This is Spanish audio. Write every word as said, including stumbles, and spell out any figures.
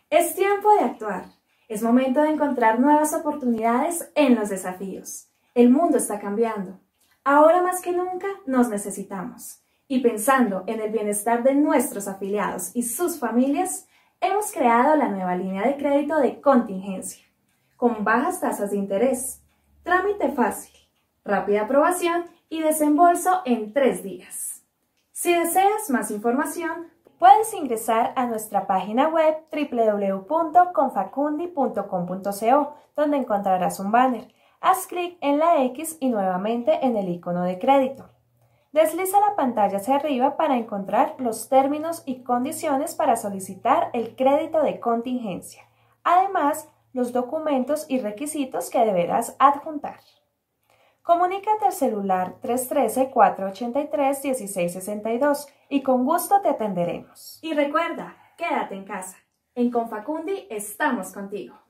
Es tiempo de actuar. Es momento de encontrar nuevas oportunidades en los desafíos. El mundo está cambiando. Ahora más que nunca nos necesitamos. Y pensando en el bienestar de nuestros afiliados y sus familias, hemos creado la nueva línea de crédito de contingencia, con bajas tasas de interés, trámite fácil, rápida aprobación y desembolso en tres días. Si deseas más información, puedes ingresar a nuestra página web doble u doble u doble u punto confacundi punto com punto co, donde encontrarás un banner. Haz clic en la X y nuevamente en el icono de crédito. Desliza la pantalla hacia arriba para encontrar los términos y condiciones para solicitar el crédito de contingencia. Además, los documentos y requisitos que deberás adjuntar. Comunícate al celular tres uno tres, cuatro ocho tres, uno seis seis dos y con gusto te atenderemos. Y recuerda, quédate en casa. En Confacundi estamos contigo.